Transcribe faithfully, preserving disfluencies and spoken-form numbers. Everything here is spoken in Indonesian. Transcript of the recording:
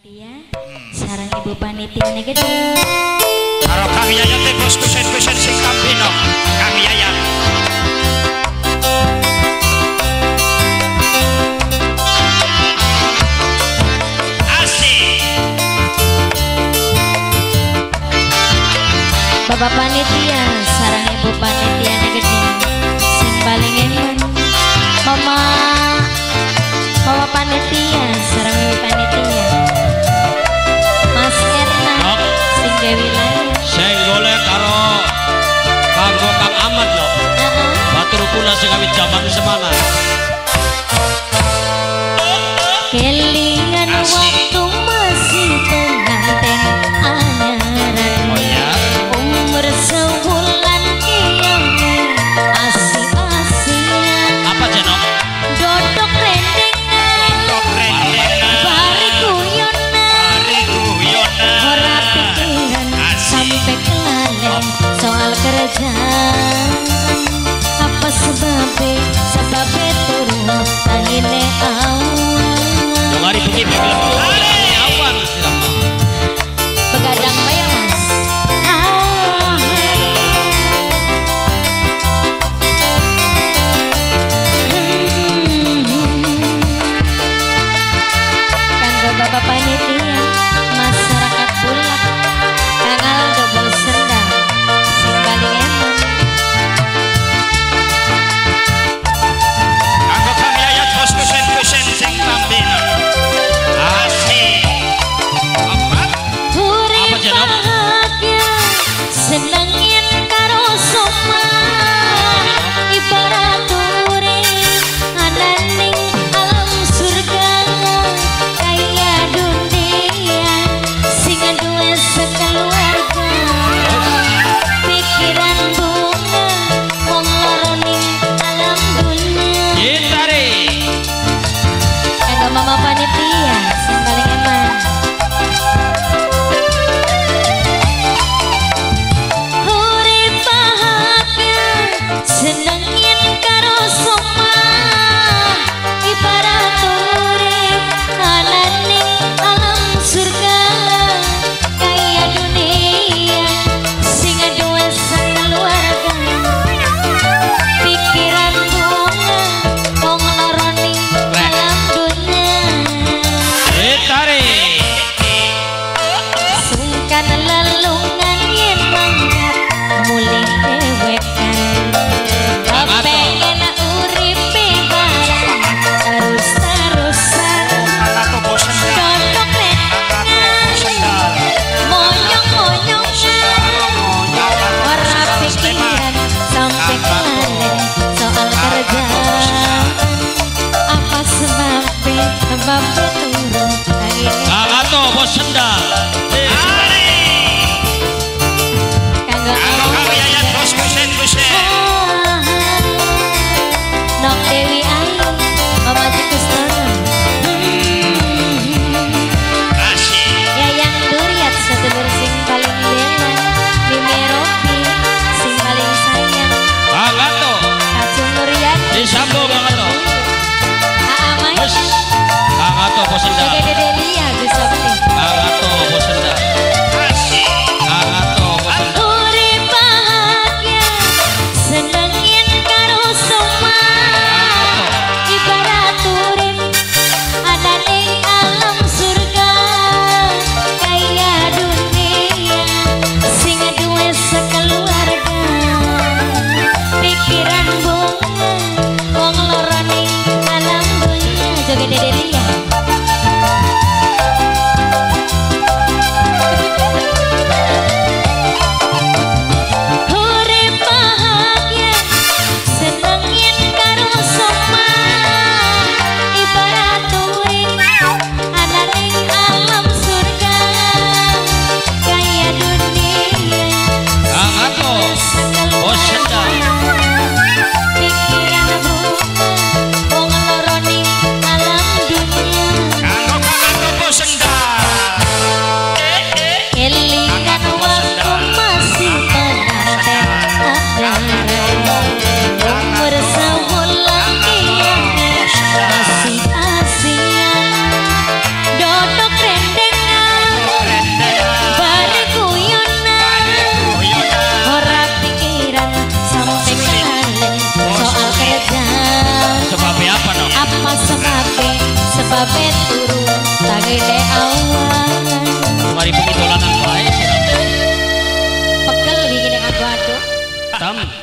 panitia, sarang ibu panitia nih gede. Karo Kang Yayat teh bos kusen-kusen sing kampino, Kang Yayat. Asik. Bapak panitia, sarang ibu panitia nih gede. Sing paling eman, mama, mama panitia, sarang ibu panitia. Mas Erna, sing Dewi Laya. Sing golek karo kanggo Kang Ahmad lho. Heeh. Batur kula sing awit jaman semana. Kelingan waktu masih pengantin anyaran. Oh ya. Umur sebulan kiyomi asik-asikan. Apa jenok? Dodok rendengan, Tok rendengan. bari guyonan. Bari guyonan. Ora pikiran sampai kelalen soal kerjaan. Apa sebabnya? Sebabnya turun tangine awan. Mari bengi film kali awan sirama. Begadang bayar mas. Ah. Kanggo bapak panitia, masyarakat Bulak, tanggal double sendang, sing paling eman. Kanggo Kang Yayat bos kusen-kusen sing kampino. Asik. Apa? Urip Apa, Jenok? bahagia, senengin karo soma. Ibarat urip ananing alam surga, kaya dunia apa sebabe sebabe turu tagede awan Mari pengidolanan bae sirah. pegel iki nek adu-adu Tam